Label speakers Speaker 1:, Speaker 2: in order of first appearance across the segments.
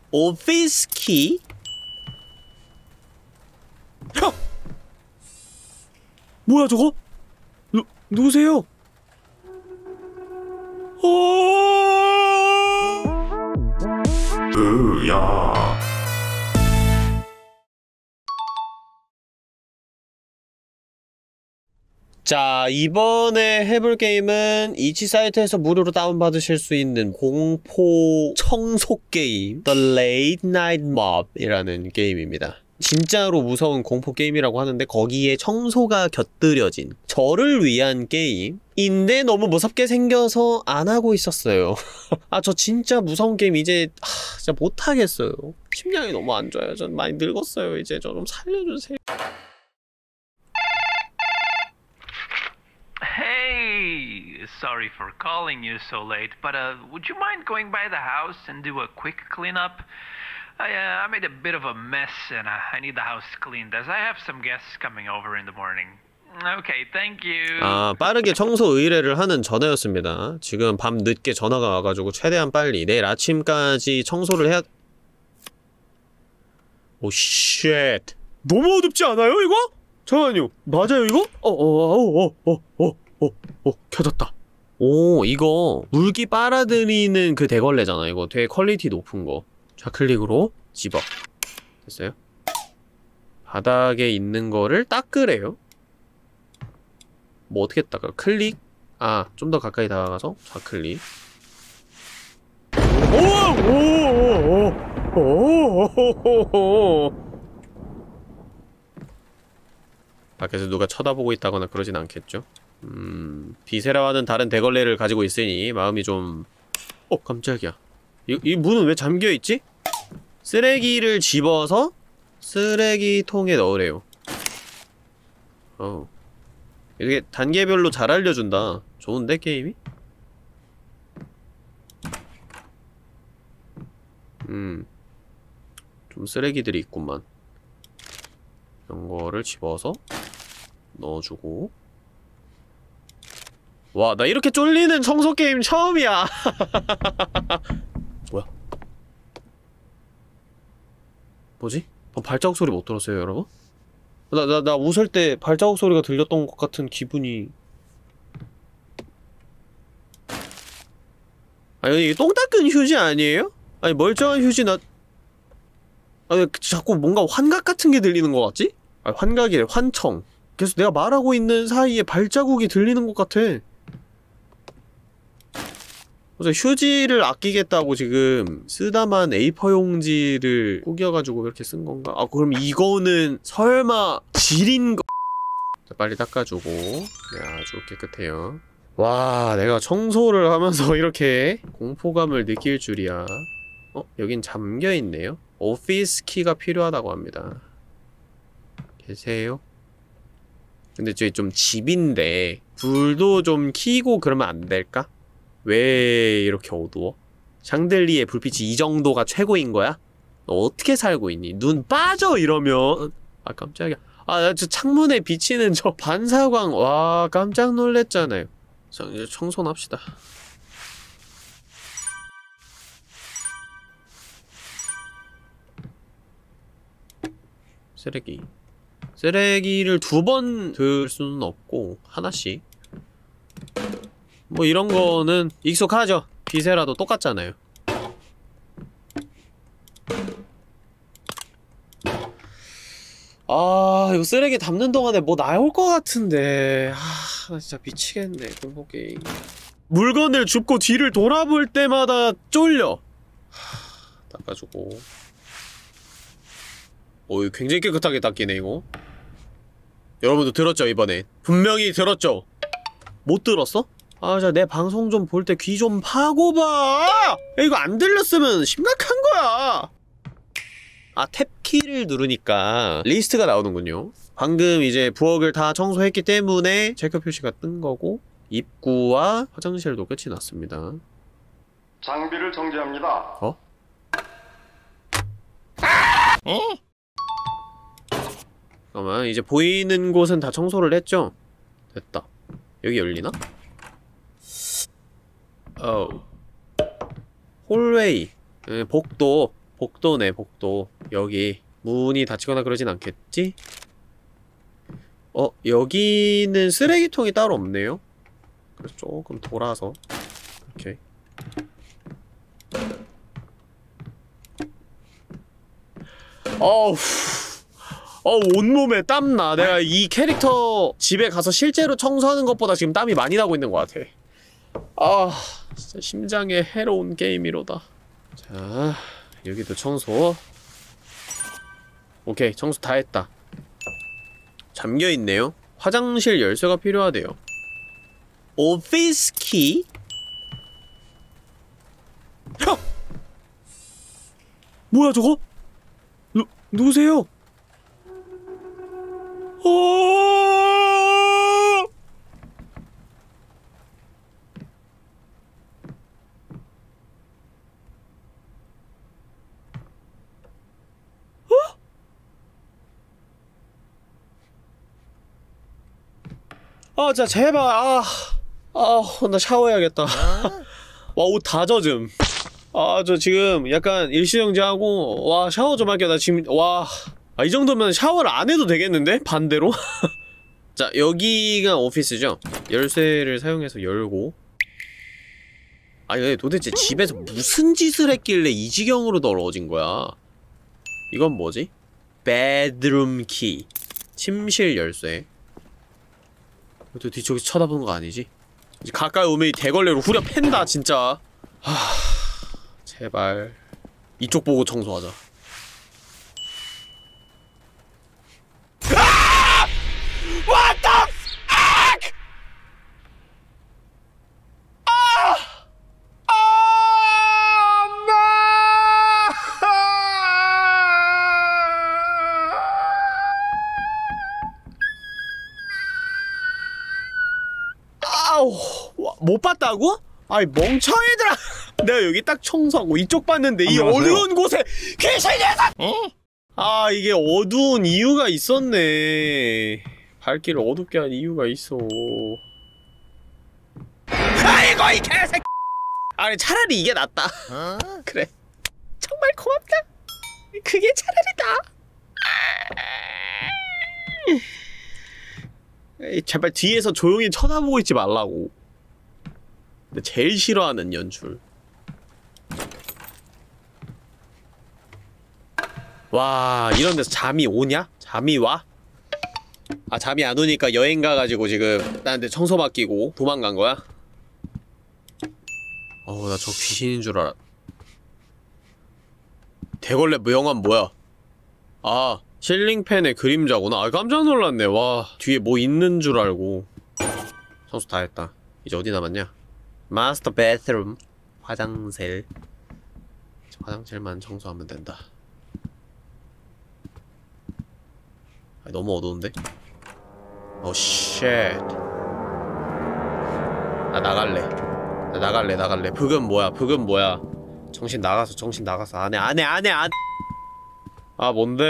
Speaker 1: 오피스 키? 형! 뭐야 저거? 누구세요?
Speaker 2: 으야.
Speaker 1: 자, 이번에 해볼 게임은 이치 사이트에서 무료로 다운받으실 수 있는 공포 청소 게임 The Late Night Mob 이라는 게임입니다. 진짜로 무서운 공포 게임이라고 하는데 거기에 청소가 곁들여진 저를 위한 게임인데 너무 무섭게 생겨서 안 하고 있었어요. 아, 저 진짜 무서운 게임 이제 진짜 못하겠어요. 심장이 너무 안 좋아요. 전 많이 늙었어요. 이제 저 좀 살려주세요.
Speaker 3: Hey, sorry for calling you so late, but would you mind going by the house and do a quick cleanup? I made a bit of a mess and I need the house cleaned as I have some guests coming over in the morning. Okay, thank you.
Speaker 1: 아, 빠르게 청소 의뢰를 하는 전화였습니다. 지금 밤 늦게 전화가 와가지고 최대한 빨리 내일 아침까지 청소를 해야... 오, 쉣. 너무 어둡지 않아요, 이거? 잠깐만요. 맞아요, 이거? 켜졌다. 오, 이거 물기 빨아들이는 그 대걸레잖아. 이거 되게 퀄리티 높은 거. 좌클릭으로 집어. 됐어요? 바닥에 있는 거를 닦으래요. 뭐 어떻게 닦아? 클릭? 아, 좀 더 가까이 다가가서 좌클릭. 밖에서 누가 쳐다보고 있다거나 그러진 않겠죠? 비세라와는 다른 대걸레를 가지고 있으니 마음이 좀... 깜짝이야. 이 문은 왜 잠겨있지? 쓰레기를 집어서 쓰레기통에 넣으래요. 이게 단계별로 잘 알려준다. 좋은데, 게임이? 좀 쓰레기들이 있구만. 이런 거를 집어서 넣어주고. 와, 나 이렇게 쫄리는 청소 게임 처음이야. 뭐야? 뭐지? 발자국 소리 못 들었어요, 여러분? 나 웃을 때 발자국 소리가 들렸던 것 같은 기분이. 아니, 이게 똥 닦은 휴지 아니에요? 아니, 멀쩡한 휴지 왜 자꾸 뭔가 환각 같은 게 들리는 것 같지? 아니, 환각이래, 환청. 계속 내가 말하고 있는 사이에 발자국이 들리는 것 같아. 그래서 휴지를 아끼겠다고 지금 쓰다만 A4 용지를 구겨가지고 그렇게 쓴 건가? 아, 그럼 이거는 설마 지린 거... 자, 빨리 닦아주고. 네, 아주 깨끗해요. 와, 내가 청소를 하면서 이렇게 공포감을 느낄 줄이야. 여긴 잠겨있네요? 오피스 키가 필요하다고 합니다. 계세요? 근데 저기 좀 집인데 불도 좀 켜고 그러면 안 될까? 왜 이렇게 어두워? 샹들리에 불빛이 이 정도가 최고인 거야? 너 어떻게 살고 있니? 눈 빠져 이러면. 아, 깜짝이야. 아, 저 창문에 비치는 저 반사광. 와, 깜짝 놀랬잖아요. 자, 이제 청소는 합시다. 쓰레기. 쓰레기를 2번 들 수는 없고 하나씩. 뭐 이런 거는 익숙하죠. 비세라도 똑같잖아요. 아, 이거 쓰레기 담는 동안에 뭐 나올 것 같은데. 나 진짜 미치겠네, 공포 게임. 물건을 줍고 뒤를 돌아볼 때마다 쫄려. 닦아주고. 이거 굉장히 깨끗하게 닦이네, 이거. 여러분도 들었죠, 이번에? 분명히 들었죠? 못 들었어? 아, 자, 내 방송 좀 볼 때 귀 좀 파고 봐! 야, 이거 안 들렸으면 심각한 거야! 아, 탭키를 누르니까 리스트가 나오는군요. 방금 이제 부엌을 다 청소했기 때문에 체크 표시가 뜬 거고, 입구와 화장실도 끝이 났습니다.
Speaker 2: 장비를 정지합니다.
Speaker 1: 잠깐만, 이제 보이는 곳은 다 청소를 했죠? 됐다. 여기 열리나? 홀웨이. 복도. 복도네, 복도. 여기 문이 닫히거나 그러진 않겠지? 여기는 쓰레기통이 따로 없네요? 그래서 조금 돌아서 이렇게. 온몸에 땀나. 내가 이 캐릭터 집에 가서 실제로 청소하는 것보다 지금 땀이 많이 나고 있는 것 같아. 진짜 심장에 해로운 게임이로다. 자, 여기도 청소. 오케이, 청소 다 했다. 잠겨있네요. 화장실 열쇠가 필요하대요. 오피스 키? 형! 뭐야 저거? 누구세요? 자, 제발, 나 샤워해야겠다. 와, 옷 다 젖음. 저 지금 약간 일시정지하고, 샤워 좀 할게요. 나 지금, 이 정도면 샤워를 안 해도 되겠는데? 반대로? 자, 여기가 오피스죠? 열쇠를 사용해서 열고. 얘 도대체 집에서 무슨 짓을 했길래 이 지경으로 더러워진 거야? 이건 뭐지? 베드룸 키. 침실 열쇠. 또 뒤쪽에서 쳐다보는 거 아니지? 이제 가까이 오면 이 대걸레로 후려 팬다, 진짜. 제발. 이쪽 보고 청소하자. What the fuck! 못 봤다고? 아이 멍청이들아! 내가 여기 딱 청소하고 이쪽 봤는데 이 어두운 곳에 귀신이 있어! 이게 어두운 이유가 있었네. 밝기를 어둡게 한 이유가 있어. 아이고 이 개새끼! 아니 차라리 이게 낫다. 그래. 정말 고맙다. 그게 차라리다. 제발 뒤에서 조용히 쳐다보고 있지 말라고. 근데 제일 싫어하는 연출. 와, 이런 데서 잠이 오냐? 잠이 와? 잠이 안 오니까 여행 가가지고 지금 나한테 청소 맡기고 도망간 거야? 나 저 귀신인 줄 알아. 대걸레 무영한 뭐야? 실링팬의 그림자구나. 깜짝 놀랐네. 와, 뒤에 뭐 있는 줄 알고. 청소 다 했다. 이제 어디 남았냐? 마스터 베드룸. 화장실. 화장실만 청소하면 된다. 너무 어두운데? 쉣. 나갈래. 북은 뭐야. 정신 나갔어. 안 해. 뭔데?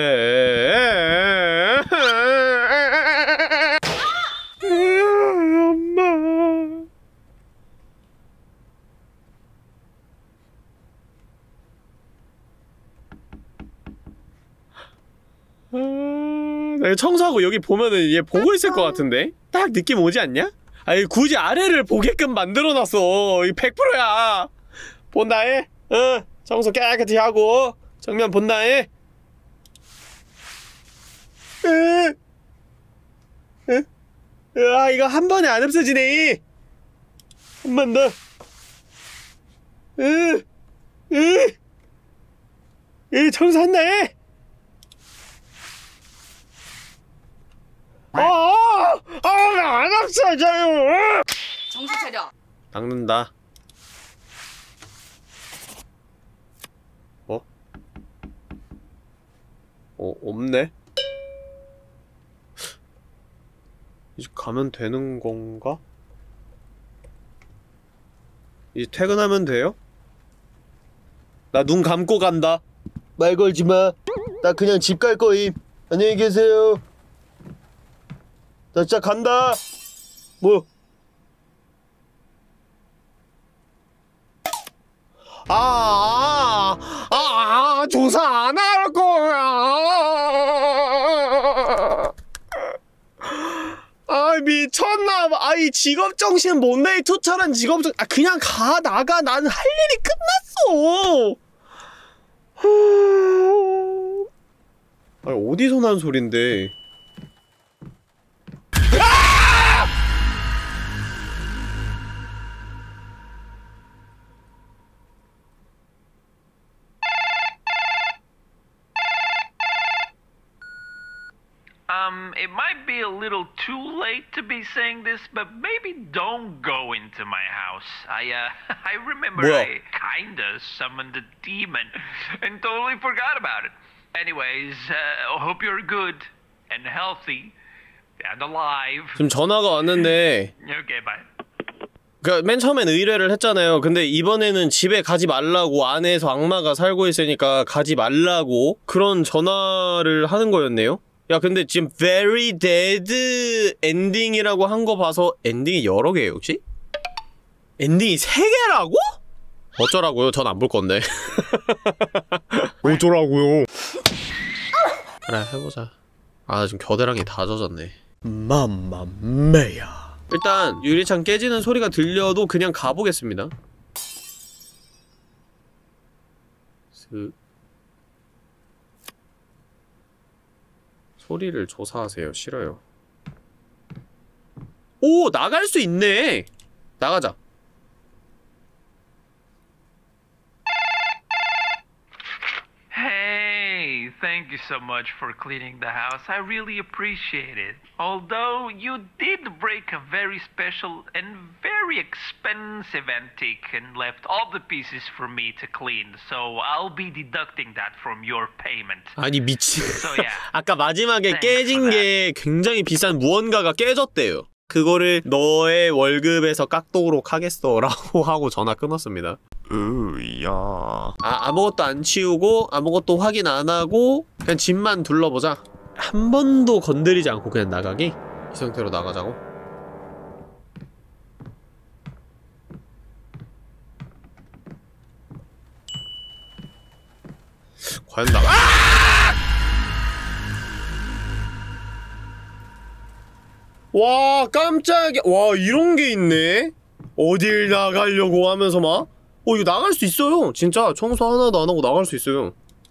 Speaker 1: 엄마. 내가 청소하고 여기 보면은 얘 보고 있을 것 같은데? 딱 느낌 오지 않냐? 굳이 아래를 보게끔 만들어놨어. 이 100%야. 본다해? 청소 깨끗이 하고 정면 본다해? 이거 한 번에 안 없어지네. 한 번 더. 청소한다 해. 안 없어져요.
Speaker 4: 정신 차려.
Speaker 1: 닦는다. 없네? 이제 가면 되는 건가? 이제 퇴근하면 돼요? 나 눈 감고 간다. 말 걸지 마. 나 그냥 집 갈 거임. 안녕히 계세요. 나 진짜 간다. 뭐? 나 조사 안 할 거야. 아 미쳤나 봐. 아이 직업정신 못내이 투철한 직업정. 아 그냥 가 나가. 나는 할 일이 끝났어. 아니 어디서 난 소린데.
Speaker 3: It might be a little too late to be saying this, but maybe don't go into my house. I remember
Speaker 1: 뭐야?
Speaker 3: I kinda summoned a demon and totally forgot about it. Anyways, hope you're good and healthy and alive.
Speaker 1: 지금 전화가 왔는데
Speaker 3: Okay, bye.
Speaker 1: 그니까 맨 처음엔 의뢰를 했잖아요. 근데 이번에는 집에 가지 말라고, 안에서 악마가 살고 있으니까 가지 말라고 그런 전화를 하는 거였네요. 야 근데 지금 very dead 엔딩이라고 한 거 봐서 엔딩이 여러 개예요 혹시? 엔딩이 3개라고? 어쩌라고요? 전 안 볼 건데. 어쩌라고요? 그래 해보자. 아 지금 겨드랑이 다 젖었네. 맘마메야. 일단 유리창 깨지는 소리가 들려도 그냥 가보겠습니다. 슥. 소리를 조사하세요. 싫어요. 오! 나갈 수 있네! 나가자.
Speaker 3: Hey, thank you so much for cleaning the house. I really appreciate it. Although you did break a very special and very expensive antique and left all the pieces for me to clean, so I'll be deducting that from your payment.
Speaker 1: 아니 미친.
Speaker 3: So yeah.
Speaker 1: 아까 마지막에 깨진 게 굉장히 비싼 무언가가 깨졌대요. 그거를 너의 월급에서 깎도록 하겠어 라고 하고 전화 끊었습니다.
Speaker 2: 으야.
Speaker 1: 아무것도 안 치우고 아무것도 확인 안 하고 그냥 집만 둘러보자. 한 번도 건드리지 않고 그냥 나가기? 이 상태로 나가자고? 과연 나가. 와 깜짝이야. 와 이런 게 있네. 어딜 나가려고 하면서 막 이거 나갈 수 있어요. 진짜 청소 하나도 안 하고 나갈 수 있어요.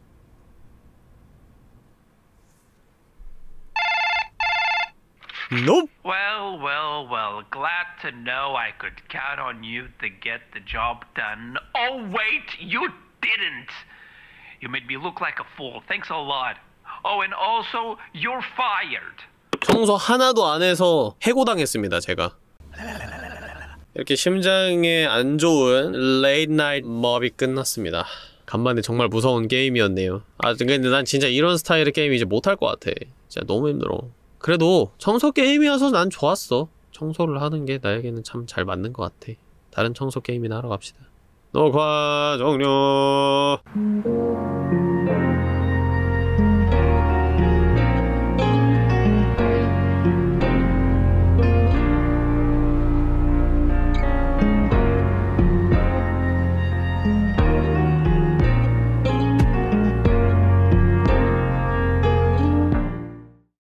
Speaker 1: Nope.
Speaker 3: Well, glad to know I could count on you to get the job done. Oh wait, you didn't! You made me look like a fool. Thanks a lot. Oh, and also, you're fired.
Speaker 1: 청소 하나도 안 해서 해고당했습니다, 제가. 이렇게 심장에 안 좋은 레이트 나이트 머비 끝났습니다. 간만에 정말 무서운 게임이었네요. 아 근데 난 진짜 이런 스타일의 게임 이제 못할 것 같아. 진짜 너무 힘들어. 그래도 청소 게임이어서 난 좋았어. 청소를 하는 게 나에게는 참 잘 맞는 것 같아. 다른 청소 게임이나 하러 갑시다. 녹화 종료.